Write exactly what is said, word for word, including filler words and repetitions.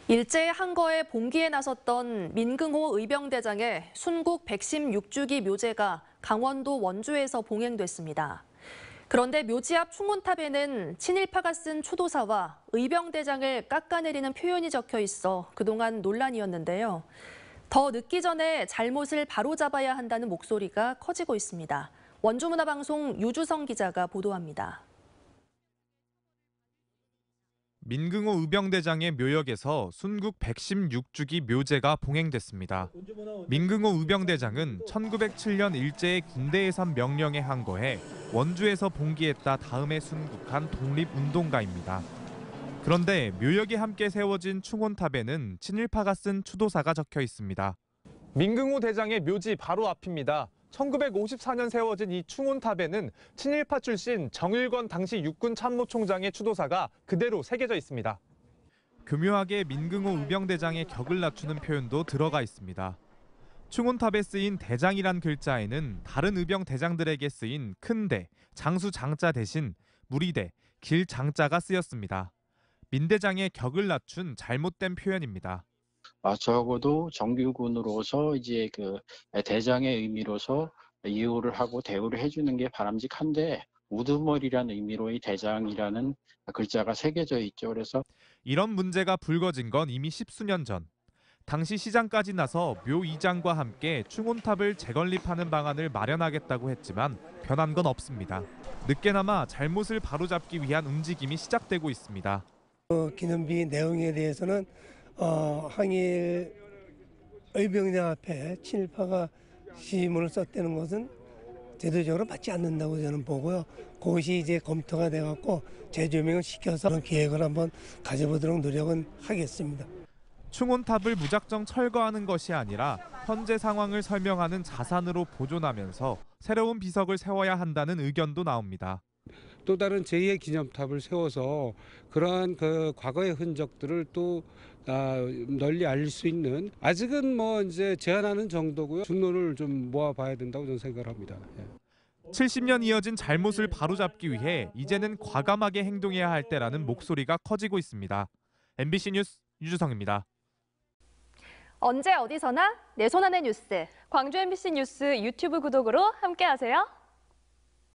일제의 항거에 봉기에 나섰던 민긍호 의병대장의 순국 백십육 주기 묘제가 강원도 원주에서 봉행됐습니다. 그런데 묘지 앞 충원탑에는 친일파가 쓴 추도사와 의병대장을 깎아내리는 표현이 적혀 있어 그동안 논란이었는데요. 더 늦기 전에 잘못을 바로잡아야 한다는 목소리가 커지고 있습니다. 원주문화방송 유주성 기자가 보도합니다. 민긍호 의병대장의 묘역에서 순국 백십육 주기 묘제가 봉행됐습니다. 민긍호 의병대장은 천구백칠 년 일제의 군대 예산 명령에 항거해 원주에서 봉기했다 다음에 순국한 독립운동가입니다. 그런데 묘역에 함께 세워진 충원탑에는 친일파가 쓴 추도사가 적혀 있습니다. 민긍호 대장의 묘지 바로 앞입니다. 천구백오십사 년 세워진 이 충원탑에는 친일파 출신 정일권 당시 육군 참모총장의 추도사가 그대로 새겨져 있습니다. 교묘하게 민긍호 의병대장의 격을 낮추는 표현도 들어가 있습니다. 충원탑에 쓰인 대장이란 글자에는 다른 의병 대장들에게 쓰인 큰대, 장수 장자 대신 무리대, 길 장자가 쓰였습니다. 민 대장의 격을 낮춘 잘못된 표현입니다. 아, 적어도 정규군으로서 이제 그 대장의 의미로서 이호를 하고 대우를 해주는 게 바람직한데 우두머리라는 의미로의 대장이라는 글자가 새겨져 있죠. 그래서 이런 문제가 불거진 건 이미 십수년 전. 당시 시장까지 나서 묘 이장과 함께 충원탑을 재건립하는 방안을 마련하겠다고 했지만 변한 건 없습니다. 늦게나마 잘못을 바로잡기 위한 움직임이 시작되고 있습니다. 어, 기념비 내용에 대해서는 어, 항일 의병대 앞에 친일파가 시문을 썼다는 것은 제도적으로 맞지 않는다고 저는 보고요. 그것이 이제 검토가 돼갖고 재조명을 시켜서 그런 계획을 한번 가져보도록 노력은 하겠습니다. 충원탑을 무작정 철거하는 것이 아니라 현재 상황을 설명하는 자산으로 보존하면서 새로운 비석을 세워야 한다는 의견도 나옵니다. 또 다른 제이의 기념탑을 세워서 그러한 그 과거의 흔적들을 또 아, 널리 알릴 수 있는 아직은 뭐 이제 제한하는 정도고요. 중론을 좀 모아봐야 된다고 저는 생각을 합니다. 예. 칠십 년 이어진 잘못을 바로잡기 위해 이제는 과감하게 행동해야 할 때라는 목소리가 커지고 있습니다. 엠비씨 뉴스 유주성입니다. 언제 어디서나 내 손 안의 뉴스. 광주 엠비씨 뉴스 유튜브 구독으로 함께하세요.